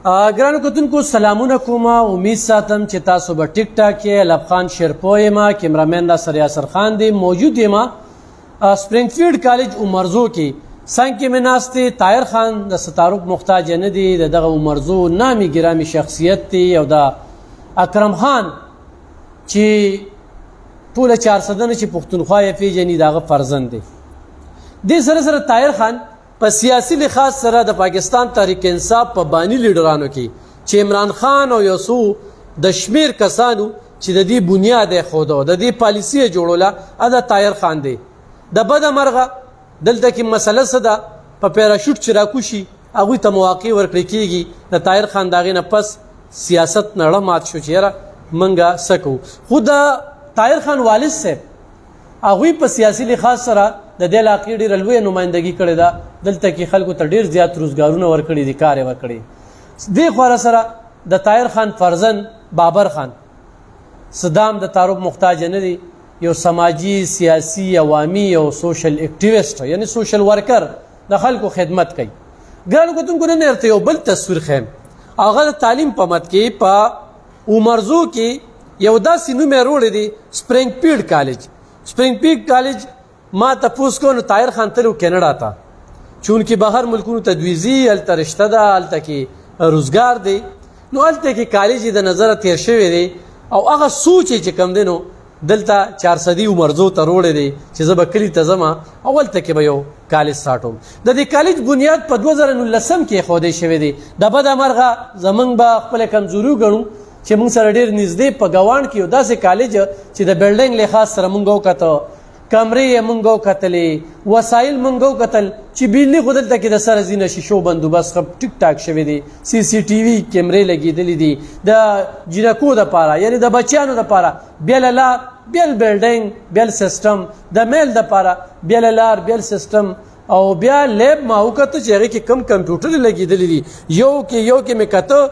ګرانو کتونکو سلامونه کوم. امید ساتم چې تاسو به ټیک ټاک یې. الب خان شیرپو یم، کیمرامین راسره یاسر خان دی. موجود یم سپرینګفیلډ کالج عمرزو کې. څنګ کې مې ناست دی طاهر خان، د ستارک محتاج نه دی، د دغه عمرزو نامي ګرامي شخصیت دی. او د اکرم خان چې ټوله 400 چې پښتونخوا یې پیژني د هغه فرزند دی. دې سره سره طاهر خان په سیاسي لحاظ سره د پاکستان تحریک انصاف په بانی لیډرانو کې چې عمران خان او یو څو د شمیر کسانو چې د دې بنیاد یې ښوده، د دې پالیسي یې جوړوله، دا طاهر خان دی. د بده مرغه دلته کې مسله څه ده، په پیراشوټ چې راکوشي هغوی ته مواقع ورکړل کېږي. د طاهر خان د هغې نه پس سیاست نړه مات شو چې یاره موږ څه کوو. خو د طاهر خان والد صاحب هغوی په سیاسي لحاظ سره د دې علاقې ډېره لویه نمایندګي کړې ده. دلته کې خلکو ته ډېر زیات روزګارونه ورکړي دي، کار یې ورکړی. دې خوا سره د طاهر خان فرزند بابر خان صدام د تعارف محتاج نه دی، یو سماجی سیاسی عوامي او سوشل اکټیویسټ یعنی سوشل ورکر، د خلکو خدمت کوي. ګرانو کتونکو نن درته یو بل تصویر ښیم. هغه د تعلیم په مد کې په عمرزو کې یو داسې نوم یې روړی دی سپرینګفیلډ کالج. سپرینګفیلډ کالج ما تپوس کو نو طاهر خان تلو کینیډا ته، چونکې بهر ملکونو تدویزي هلته رشته ده، هلته کې روزګار دی. نو هلته کې کالج یې د نظره تیر شوی دی او هغه سوچ یې چې کوم دی نو دلته 400 عمرزو ته روړی دی چې زه به کلي ته ځم او هلته کې به یو کالج ساټوم. د دې کالج بنیاد په 2019 کې ایښودی شوی دی. د بده مرغه زموږ به خپله کمزوري وګڼو چې موږ سره ډېر نږدې په ګاونډ کې یو داسې کالج چې د بلډینګ لحاظ سره موږ وکته، کمرې یې موږ وکتلې، وسایل موږ وکتل چې بجلي خو دلته کې د سره ځینه شیشو بندوبست ټیک ټاک شوی دی، سی سی ټي وي کیمرې لګېدلې دي د جنکو دپاره یعنې د بچیانو دپاره بیله لار، بیل بلډینګ، بیل سیسټم، د میل دپاره بیله لار، بیل سیسټم او بیا لیب ما وکته چې هغې کې کم کمپیوټر لګېدلي دي. یو کې مې کته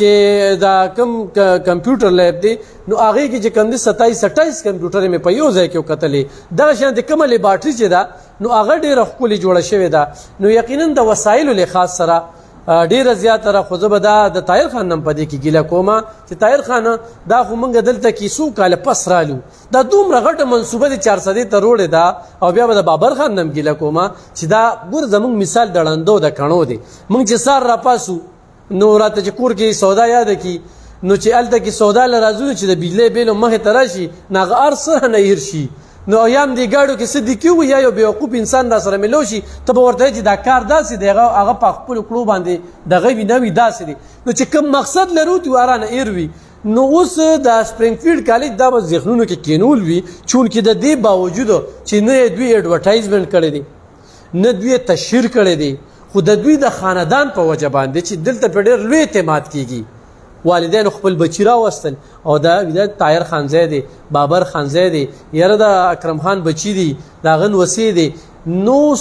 چې دا کم کمپیوټر لیب دی نو هغې کې چې کم دی 27 کمپیوټر مې په یو ځای کې وکتلې. دغه شان د کومه لیبارټري چې ده نو هغه ډېره ښکلې جوړه شوې ده. نو یقینا د وسایلو لحاظ سره ډېره زیاته را خو زه به دا د طاهر خان نم په دې کې ګیله کومه چې طاهر خان دا خو موږ دلته کې څو کاله پس رالو، دا دومره غټه منصوبه د 400 ته روړې ده. او بیا به د بابر خان نم ګیله کومه چې دا ګوره زموږ مثال د ړندو د کڼو دی. موږ چې سار راپاسو نو راته چې کور کې سودا یاده کي نو چې هلته کې سودا له راځو چې د بجلۍ بیلو مخې ته راشي نو هغه هر څه نه هېر شي. نو یا هم دې ګاډو کې څه دکي وي یا یو بېوقوف انسان را سره میلو شي، ته به ورته چې دا کار داسې دی، هغه په خپلو کړو باندې دغه وي نه وي داسې دی. نو چې کوم مقصد لرو چې ورانه هېر وي. نو اوس د سپرینګفیلډ کالج دا به ذهنونو کې کینول وي، چونکې د دې باوجود چې نه یې دوی ایډورټایزمنټ کړی دی، نه دوی یې تشهیر کړی دی، خو د دوی د خاندان په وجه باندې چې دلته پرې ډېر لوی اعتماد کېږي. والدینو خپل بچی راوستل او دا طاهر خانزی دی، بابر خانزی دی، یاره د اکرم خان بچی دی، د هغه نوسی دی. نو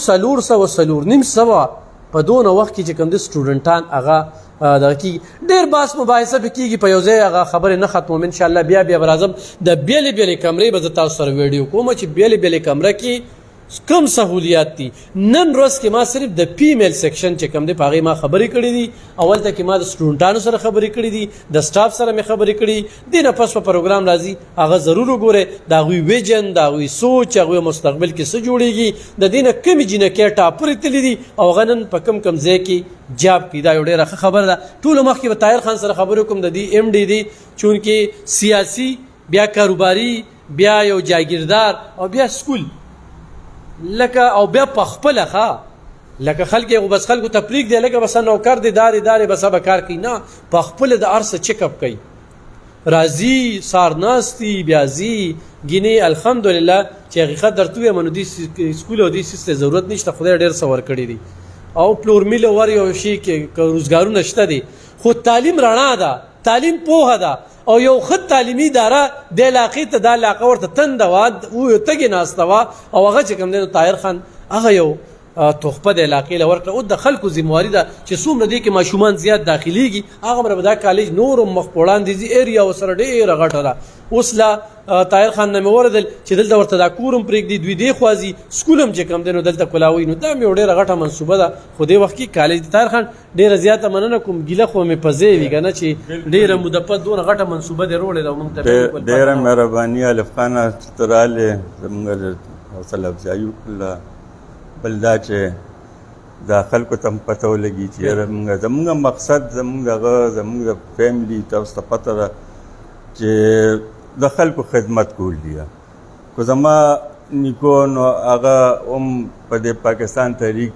400 په دونه وخت کې چې کوم د سټوډنټان هغه دغه کېږي. ډېر بحث مباحثه پې کېږي په یو ځای، هغه خبرې نه ختموم انشاءالله. بیا به راځم د بیلې بیلې کمرې به زه تاسو سره ویډیو کوم چې بیلې بیلې کمره کې کم سهولیات دي. نن ورځ کې ما صرف د فیمیل سیکشن چې کوم دی په هغې ما خبرې کړې دي. اول ته کې ما د سټوډنټانو سره خبرې کړې دي، د سټاف سره مې خبرې کړي. دې نه پس په پروګرام راځي هغه ضرور وګورئ، د هغوی ویژن، د هغوی سوچ، هغوی مستقبل کې څه جوړېږي، د دې نه کمې جینکۍ ټاپرې تللي دي او هغه نن په کم ځای کې جاب کوي. دا یو ډېره ښه خبره ده. ټولو مخکې به طاهر خان سره خبرې وکړم، د دې MD دی، چونکې سیاسي بیا کاروباري بیا یو جاګیردار او بیا سکول لکه او بیا په خپله ښه لکه خلک یې بس خلکو ته پرېږدي لکه بس نوکر دی دارې بس به کار کوي، نه په خپله د هر څه چیک اپ کوي. راځي سار ناستي بیا ځي ګینې الحمدلله چې حقیقت درته ووایم نو دې سکول او دې سیس ته ضرورت نشته، خدای ډېر څه ورکړي دي او پلور میل ور یو شي کې روزګارونه شته دي. خو تعلیم رڼا ده، تعلیم پوهه ده او یو ښه تعلیمي اداره د علاقې ته دا علاقه ورته تنده وه، تږې ناسته وه او هغه چې کوم دی نو طاهر خان هغه یو تحفه د علاقې له ورکړه او د خلکو ذمہواري ده چې څومره دی کې ماشومان زیات داخليږي هغه مره دا کالج نور مخ وړاندې دي ایریا وسره ډېره غټه ده. اوس لا طاهر خان نه مې وردل چې دلته ورته دا کورم پرېږدي دوی دی خوازي سکول هم چې کم دی نو دلته کولاوي نو دا مې ډېره غټه منصوبه ده. خو دې وخت کې کالج د طاهر خان ډېره زیاته مننه کوم ګیله خو مې په ځای وي که نه چې ډېره موده پس دونه غټه منصوبه دې روړې ده موږ ته ډېره مهرباني الف خان ته رالې زموږ حوصله افزایي وکړله. بل دا چې دا خلکو ته هم پته ولګي چې زموږ مقصد زموږ د فیملي تاسو ته پته ده چې د خلکو خدمت کول دي. خو زما نیکو نو هغه هم په دې پاکستان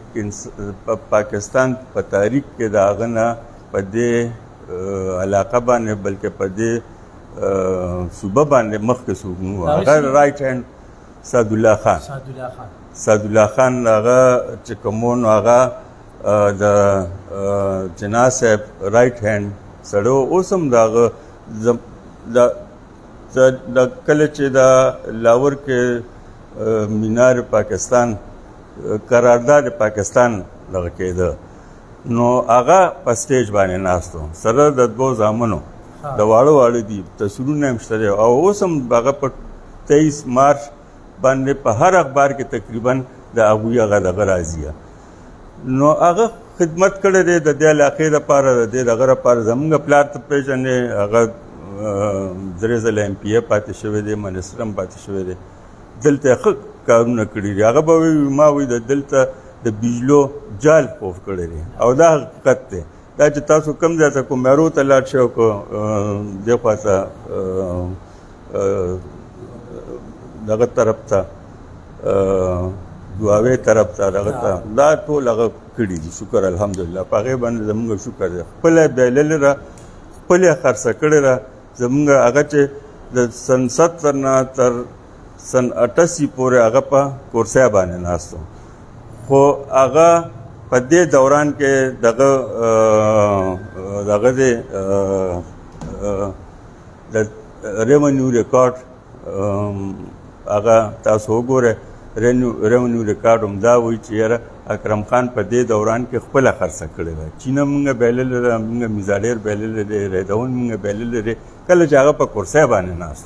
په تاریخ کې د هغه نه په دې علاقه باندې بلکې په دې صوبه باندې مخکې څوک نه و. هغه رایټ هینډ سعدالله خان هغه چې کوم و نو هغه د جناح صاحب رایټ هینډ سړی و. اوس هم د هغه کله چې د لاهور کې مینار پاکستان قرارداد پاکستان دغه کېده نو هغه په سټیج باندې ناست و سره د دوو زامنو د واړه دي تصویرونه هم شته دی او اوس هم هغه په 23 مارچ باندې په هر اخبار کې تقریبا د هغوی هغه دغه راځي. نو هغه خدمت کړی دی د دې علاقې دپاره د دې دغه لپاره. زموږ پلار ته پېژنې هغه 3 ځله MPA پاتې شوی دی منسټر هم پاتې شوی دی. دلته ښه کارونه کړي دي. هغه به وایي ما وایي دلته د بجلو جال پوف کړی دی او دا حقیقت دی. دا چې تاسو کوم ځای ته کومېرو ته لاړ شئ او دې خوا ته دغه طرف ته دعاوې طرف ته دغه ته دا ټول هغه کړي دي. شکر الحمدلله په هغې باندې زموږ شکر دی. خپله بایللې ده خپلې خرڅه کړې ده. زموږ هغه چې د سن 70 نه تر سن 88 پورې هغه په کورسۍ باندې ناست و. خو هغه په دې دوران کې دغه دی د ریونیو ریکارډ هغه تاسو وګورئ. ریونیو ریکارډ هم دا وایي چې یاره اکرم خان په دې دوران کې خپله خرڅه کړې ده. چینه مونږ بایللې ده، مونږ میزاډیر بایللې دی، ریدون مونږ بایللې دی کله چې هغه په کرسۍ باندې ناست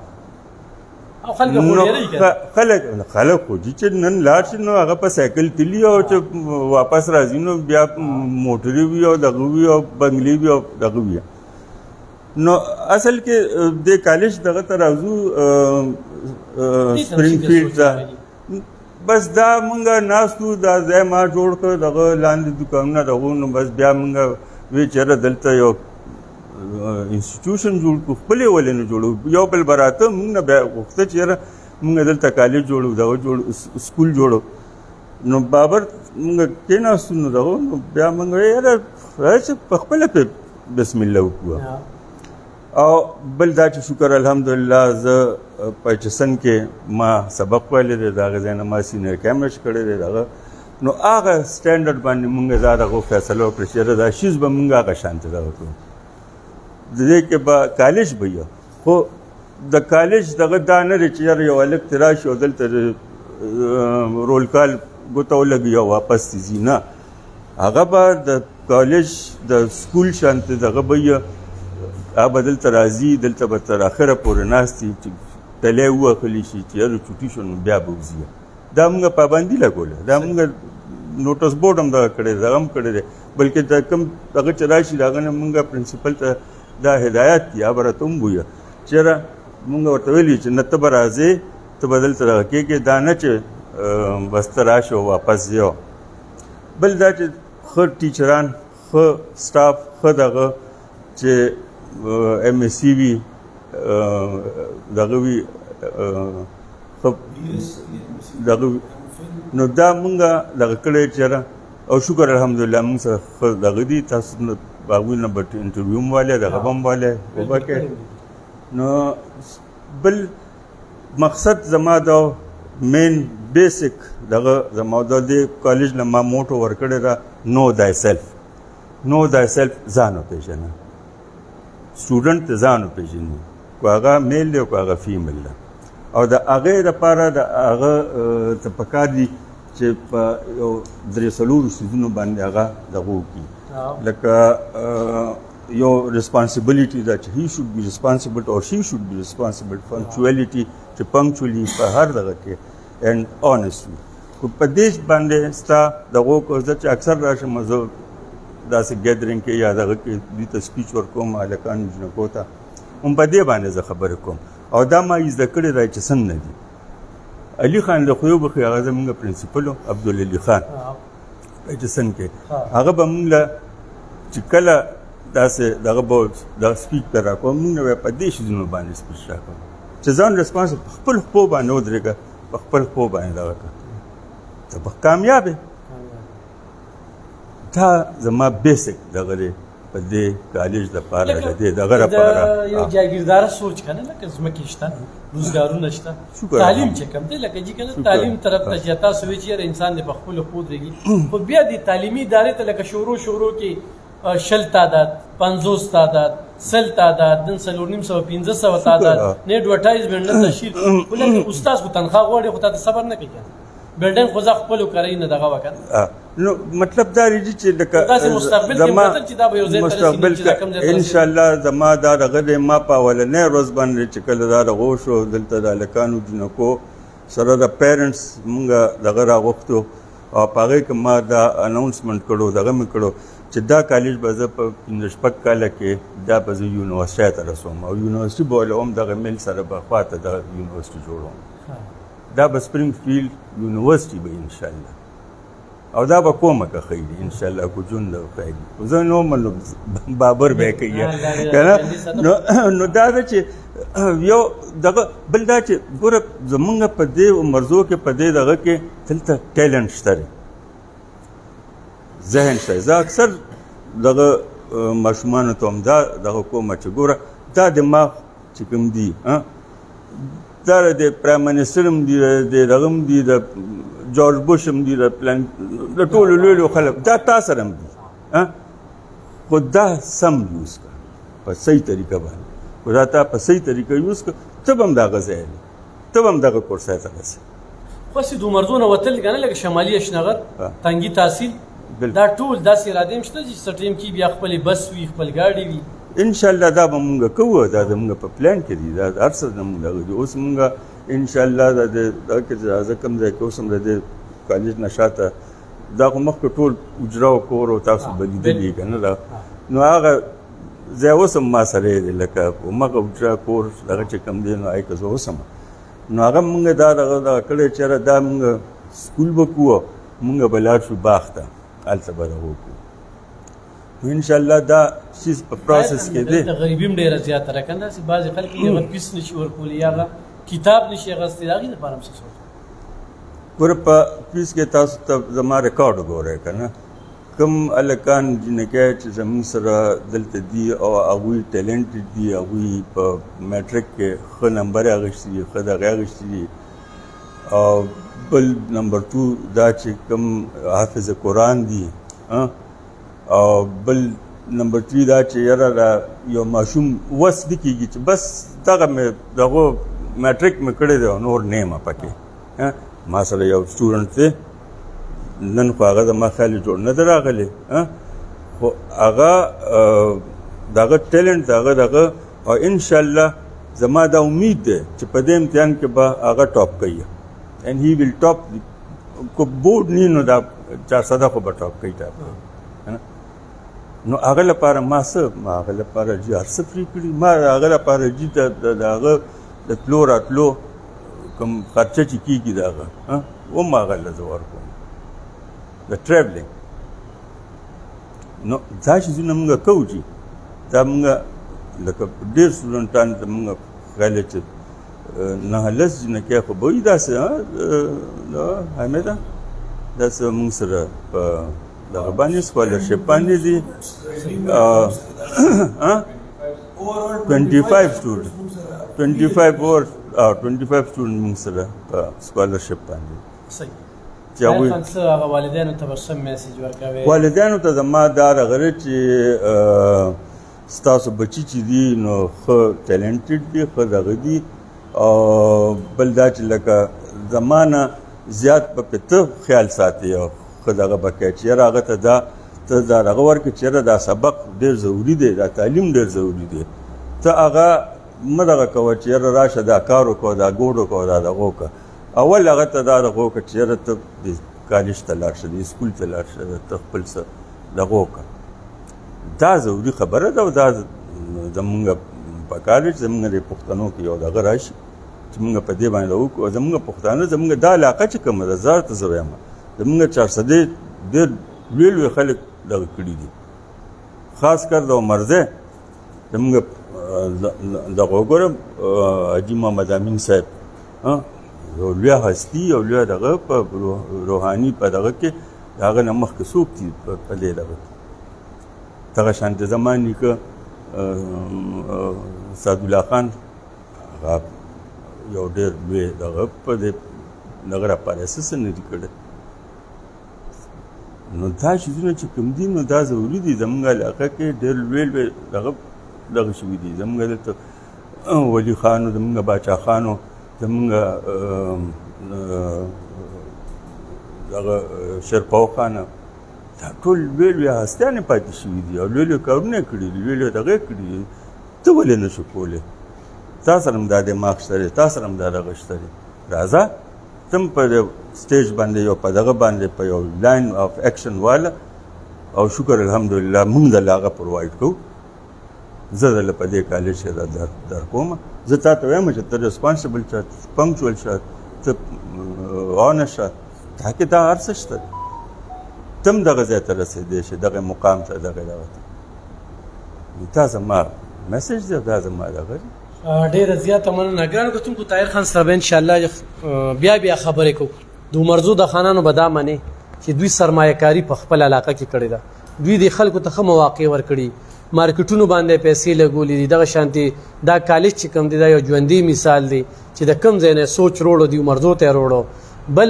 خلک خو دي چې نن لاړ شي نو هغه په سایکل تلي او چې واپس راځي نو بیا موټرې وي او دغه وي او بنګلې وي او دغه وي. نو اصل کې د کالج دغه ته راځو سپرینګ فیلډ ته بس دا مونږ ناستو دا ځای ما جوړ کړ دغه لاندې دوکانونه دغه نو بس بیا مونږ وی چېرې دلته یو انسټیټیوشن جوړ کړو خپلې ولې نه جوړو یو بل به راته مونږ نه بیا غوښته چې یاره مونږ دلته کالج جوړو دغه سکول جوړو نو بابر مونږ کېناستو نو دغه نو بیا مونږ یاره راځه په خپله پرې بسم الله وکړو. او بل دا چې شکر الحمدلله زه په HSN کې ما سبق ویلی دی د هغه ځای نه ما سینیر کیمرش کړی دی دغه نو هغه سټینډرډ باندې مونږ دا دغه فیصله وکړه چې یاره دا شیز به مونږ هغه شانته دغه کړو. د دې کې به کالج به یو خو د کالج دغه دا نه دی چې یاره یو هلک ترې راشي او دلته رول کال ګوته ولګي او واپس تې ځي نه هغه به د کالج د سکول شانته دغه به یې هغه به دلته راځي دلته به تر اخره پورې ناست وي چې ډلی ووهلی شي چې یاره چوټي شو نو بیا به وځي. دا مونږ پابندي لګوله دا مونږ نوټس بورډ هم دغه کړی دی دغه هم کړی دی بلکې د کوم دغه چې راشي د هغه نه مونږ پرنسپل ته دا هدایت دي هغه به راته هم وویه چې یاره مونږ ورته ویلي چې نه ته به راځې ته به دلته دغه کېږې دا نه چې بس ته راشي او واپس ځې. بل دا چې ښه ټیچران ښه سټاف ښه دغه چې MSc وي دغه وي دغه نو دا مونږ دغه کړی چې یاره او شکر الحمدلله مونږ سره ښه دغه دي تاسو هغوی نه به انټرویو هم والی دغه به هم والی وبکې. نو بل مقصد زما د مین بیسک دغه زما د دې کالج نه ما موټو ورکړې ده نو دای سیلف ځان وپېژنه سټوډنټ ته ځان وپېژني که هغه میل دی او که هغه فیمیل ده او د هغې دپاره د هغه ته پکار دي چې چې په یو درې څلورو څیزونو باندې هغه دغه وکړي لکه یو ریسپانسبلیټي ده چې هی شوډ بي ریسپانسبل او شي شوډ بي ریسپانسبل پنکچوالټي چې پنکچولي په هر دغه کې اینډ آنیسټلی خو په دې باندې ستا دغه کوزه چې اکثر راشم زه داسې ګیدرینګ کې یا دغه کې دوی ته سپیچ ورکوم هلکانو جنکو ته هم په دې باندې زه خبرې کوم او دا ما یې زده کړې دی چې څنګه دي علي خان د خدای وبخښي هغه زموږ پرنسپل و عبدالعلي خان په ایډسن کې هغه به موږ له چې کله داسې دغه به دغه سپیچ به راکوم موږ نه به په دې شیزونو باندې سپیچ راکوم چې ځان رسپانس په خپل خپو باندې ودرېږه په خپل خپو باندې دغه کړه ته به کامیاب یې دا زما بیسک دغه دی په دې کالج لپاره د دې دغه لپاره یو جاګیرداره سوچ کنه لکه ځمکې شته روزګارونه شته تعلیم چې کوم دی لکه چې کله تعلیم طرف ته چې تاسو وی چې انسان د خپل خو درېږي خو بیا د تعلیمي ادارې ته لکه شروع کې 60 تعداد 50 تعداد 100 تعداد 350 تعداد نه اډورټایزمنټ نه تشکیل ولکه استاد کو تنخواه غواړي خو ته صبر نه کوي بلډنګ خو ځخ خپل کوي نه دغه وکړ نو مطلب دا دی چې لکه مستقبل ان شاء الله زما دا دغه ما په ولنې روز باندې چې کله دا غو شو دلته د لکانو جنکو سره د پیرنټس مونږ دغه راغوښتو او هغه کې ما دا اناونسمنت کړو دغه مې کړو چې دا کالج به زه په 15 کال کې دا به زه یونیورسټۍ ته رسوم او یونیورسټي به ولوم دغه میل سره به خواته د یونیورسټي جوړوم دا به سپرینګ فیلډ یونیورسټي به ان شاء الله او دا به کومه که خیری ان شاء الله کو جون د خیری زه نو منو بابر به کوي کنه نو دا چې یو دغه بل دا چې ګوره زمونږ په دې مرزو کې په دې دغه کې دلته ټیلنټ شته ذهن شته زه اکثر دغه ماشومانو ته هم دا دغه کومه چې ګوره دا دماغ چې کوم دي دا د پرایم منسټر هم دي د دغه هم دي د جورج بوش هم دي د ټولو لویو خلک دا تا سره هم دي خو دا سم یوز کړه په صحیح طریقه باندې خو دا تا په صحیح طریقه یوز کړه ته به هم دغه ځای ته به هم دغه کورسای ته رسې خو هسې د عمرزونه وتل که نه لکه شمالي اشنغر تنګي تحصیل دا ټول داسې ارادې هم شته چې څه ټایم کې بیا خپلې بس وي خپل ګاډي وي ان شاء الله دا به مونږ کوو دا زمونږ په پلان کې دي دا هر څه زمونږ دغه دي اوس مونږ ان شاء الله دا دغه کې زه کوم ځای کې اوس هم د کالج نه شاته دا خو مخکې ټول اجرا او کور او تاسو به لیدلي که نه دا نو هغه ځای اوس هم ما سره دی لکه همغه اجرا کور دغه چې کوم دی نو هغې که زه اوس هم نو هغه مونږ دا دغه کړی چېرې دا مونږ سکول به کوو مونږ به لاړ شو باغ ته هلته به دغه وکړو ان شاء الله دا چیز په پروسس کې دی غریبي هم ډېره زیاته ده که نه داسې بعضې خلک هغه فیس نشي ورکولی یا هغه کتاب نشي اخیستی د هغې لپاره هم څه سوچ ګوره په فیس کې تاسو ته زما ریکارډ وګورئ که نه کوم هلکان جنکۍ چې زموږ سره دلته دي او هغوی ټیلنټډ دي هغوی په میټرک کې ښه نمبر اخیستی دي ښه دغې اخیستی دي او بل نمبر 2 دا چې کوم حافظ قرآن دي او بل نمبر 3 دا چې یاره دا یو ماشوم وس نه کېږي چې بس دغه مې دغه میټرک مې کړی دی او نور نه یم پکې ما سره یو سټوډنټ دی نن خو هغه زما خیال جوړ نه دی راغلی خو هغه دغه ټیلنټ دغه او انشاءالله زما دا امید دی چې په دې امتحان کې به هغه ټاپ کوي and he will top کو بورډ نه نو دا 400 خو به ټاپ کوي ټاپ نو هغه لپاره ما هغه لپاره جي هر څه فري کړي ما هغه لپاره جي د هغه د تلو راتلو کوم خرچه چې کېږي د هغه هم هغه له زه ورکوم د ټریولینګ نو دا شیزونه مونږ کوو چې دا مونږ لکه ډېر سټوډنټان زمونږ خیال چې 9 جنکۍ خو به وي داسې حمیده داسې مونږ سره په دغه باندې سکالرشپ باندې دي 25 سټوډنټ 25 سټوډنټ موږ سره په سکالرشپ باندې چې هغوی والدینو ته به څه میسیج ورکوې والدینو ته زما دا راغلی چې ستاسو بچي چې دي نو ښه ټیلنټډ دي ښه دغه دي او بل دا چې لکه زما نه زیات په ته خیال ساتي او ښه دغه به کوې چې یاره هغه ته ته دا دغه ورکړې چې یاره دا سبق ډېر ضروري دی دا تعلیم ډېر ضروري دی ته هغه مه دغه کوه چې یاره راشه دا کار وکړه دا ګوډ وکړه دا دغه وکړه اول هغه ته دا دغه وکړه چې یاره ته کالج ته لاړ شه د سکول ته لاړ شه ته خپل څه دغه وکړه دا ضروري خبره ده او دا زمونږ په کالج زمونږ د پښتنو کې یو دغه راشي چې مونږ په دې باندې وکړو زمونږ پښتانه زمونږ دا علاقه چې کومه ده زار ته زه وایم زمونږ 400 ډېر لوی لوی خلک دغه کړي دي خاص کر د عمرزی زمونږ دغه وګورم حاجي محمد امین صاحب یو لویه هستي او لویه دغه په روحاني په دغه کې د هغه نه مخکې څوک دي په دې دغه کې دغه شانته زما نیکه سعدالله خان هغه یو ډېر لوی دغه په دې دغه راپاره څه نه دي کړی نو دا چیزونه چې کوم دي نو دا ضروري دي زموږ علاقه کې ډېر لوی لوی دغه شوي دي زموږ دلته ولي خان زموږ باچا خان زموږ دغه شرپاو خان دا ټول لوی لوی هستیانې پاتې شوي دي او لوی لوی کارونه یې کړي دي لوی لوی دغه یې کړي دي ته ولې نه شو کولی تا سره هم دا دماغ شته دی تا سره هم دا دغه شته دی راځه ته هم په سټیج باندې یو په دغه باندې په یو لاین آف ایکشن واله او شکر الحمدلله موږ دله هغه پرووایډ کوو زه دله په دې کالج کې در کوم زه تا ته وایم چې ته ریسپانسبل شه پنکچوال شه ته آنست شه تا کې دا هر څه شته ته هم دغه ځای ته رسېدی شې دغه مقام ته دغه ته دا زما میسج دی دا زما دغه دی ډېره زیاته مننه ګرانو کتونکو طاهر خان سره به انشاءالله بیا خبرې کوو د عمرزو د خانانو به دا منې چې دوی سرمایه کاري په خپل علاقه کې کړې ده دوی د خلکو ته ښه مواقع ورکړي مارکیټونو باندې پیسې لګولې دي دغه شانتي دا کالج چې کوم دی دا یو ژوندی مثال دی چې د کوم ځای نه سوچ روړو دی عمرزو ته روړو بل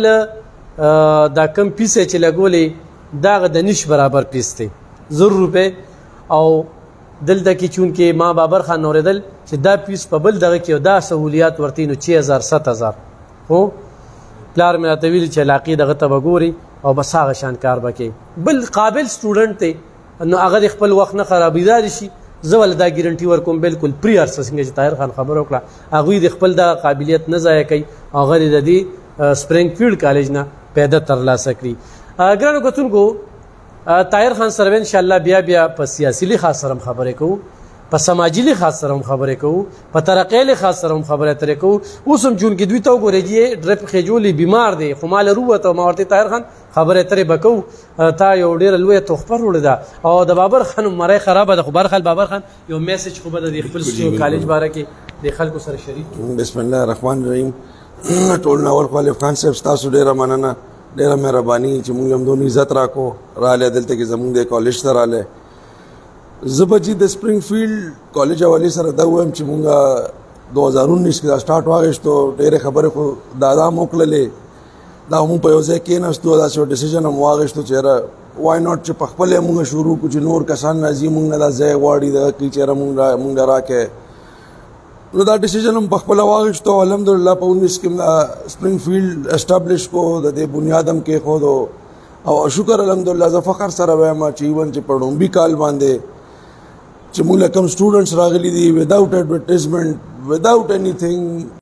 دا کم پیسې چې لګولې دا د نش برابر پیس دی 100 روپۍ او دلته کې چونکې ما بابر خان اوریدل چې دا پیس په بل دغه کې دا سہولیات ورتي نو 6000 7000 هو پلار مې راته ویل چې علاقې دغه ته به ګوري او بس هغه شان کار به کوي بل قابل سټوډنټ دی نو هغه خپل وخت نه خرابېدار شي زه ول دا ګارنټي ورکوم بالکل پری ارس څنګه چې طاهر خان خبر وکړه هغوی د خپل د قابلیت نه ضایع کوي هغه د دې سپرینګ فیلډ کالج نه پیدا ترلاسه کړي ګرانو کتونکو طاهر خان سره ان شاء الله بیا په سیاسي لحاظ سره خبرې کوو په سماجي لحاظ سره خبرې کوو په ترقۍ لحاظ سره خبرې اترې کوو اوس هم چونکې دوی ته وګورئ چې ډرپ خېجولي بیمار دی خو ما له وروته ما ورته طاهر خان خبرې اترې به کوو تا یو ډېره لویه تحفه وروړې ده او د بابر خان مرۍ خرابه ده خو برخل بابر خان یو میسج خو به د خپل کالج باره کې د خلکو سره شریک بسم الله الرحمن الرحیم ټول ناول خالف خان صاحب ستاسو ډېره مننه ډېره مهرباني چې موږ هم دومره عزت راکړو رالی دلته کې زموږ د کالج ته رالی زه به چې د سپرینګ فیلډ کالج حوالې سره دا ووایم چې موږ 2019 کې دا سټارټ واخیستو ډېرې خبرې خو دا هم وکړلې دا موږ په یو ځای کېناستو داسې یو ډیسیژن هم واخیستو چې یاره وای ناټ چې په خپله موږ شروع کړو چې نور کسان راځي موږ نه دا ځای غواړي دغه کړي چې یاره موږ راکړې نو دا ډیسیژن هم په خپله واخیستو الحمدلله په 19 کې دا سپرینګ فیلډ اسټابلیش کو د دې بنیاد هم کېښودو او شکر الحمدلله زه فخر سره وایم چې ایون چې په ډومبي کال باندې چې موږ کوم سټوډنټس راغلي دي وداوټ ایډورټایزمنټ وداوټ انیثینګ